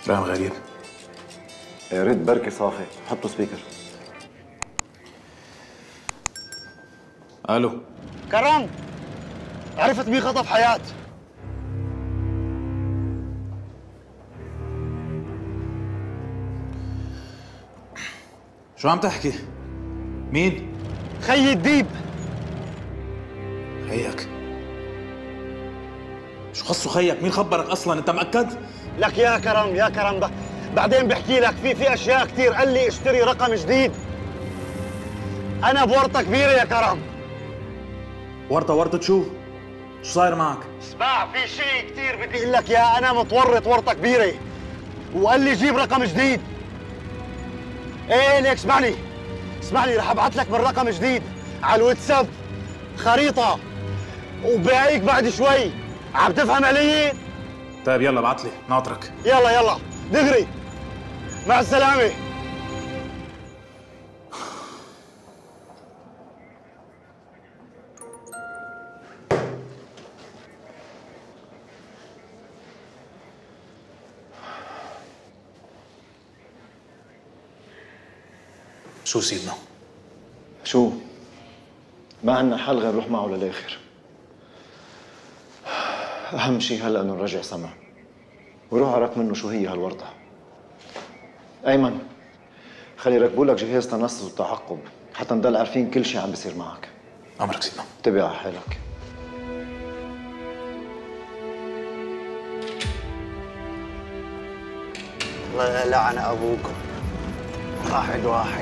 فاهم غريب. رد بركي صافي، حطوا سبيكر. الو كرم، عرفت مين خطف حياة؟ شو عم تحكي؟ مين؟ خي الديب. خيك؟ شو خصو خيك؟ مين خبرك اصلا؟ انت مأكد؟ لك يا كرم يا كرم، بعدين بحكي لك في اشياء كثير. قال لي اشتري رقم جديد. انا بورطه كبيره يا كرم. ورطة شو؟ شو صاير معك؟ اسمع، في شيء كثير بدي اقول لك اياه. انا متورط ورطه كبيره، وقال لي جيب رقم جديد. ايه ليك، اسمعني رح ابعث لك من رقم جديد على الواتساب خريطه وبايك بعد شوي. عم تفهم علي؟ طيب يلا ابعت لي، ناطرك. يلا دغري، مع السلامه. شو سيدنا؟ شو؟ ما عنا حل غير نروح معه للآخر. أهم شيء هلأ إنه نرجع سمع وروح عرف منه شو هي هالورطة. أيمن، خلي يركبوا لك جهاز تنصت وتعقب حتى نضل عارفين كل شيء عم بيصير معك. أمرك سيدنا. انتبه على حالك. الله يلعن أبوكم. واحد.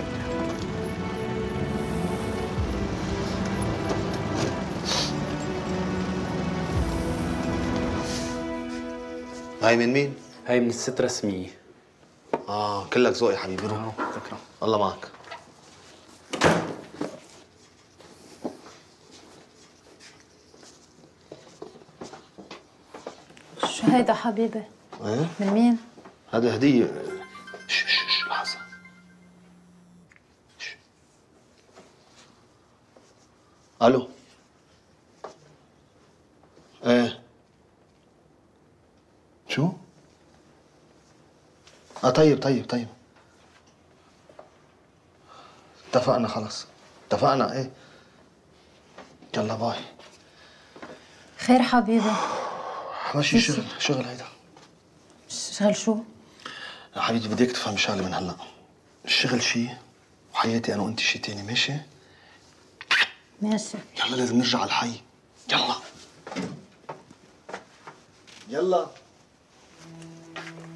هاي من مين؟ هاي من الست رسمية. كلك ذوق يا حبيبي. روح. شكرا. الله معك. شو هيدا حبيبي؟ ايه؟ من مين؟ هذا هدية. لحظة. الو. ايه. شو؟ طيب. اتفقنا خلص. اتفقنا ايه. يلا باي. خير حبيبي. ماشي شغل هيدا. شغل شو؟ يا حبيبتي بديك تفهمي شغله من هلا. الشغل شيء وحياتي انا وانت شيء تاني، ماشي؟ ماشي. يلا لازم نرجع على الحي. يلا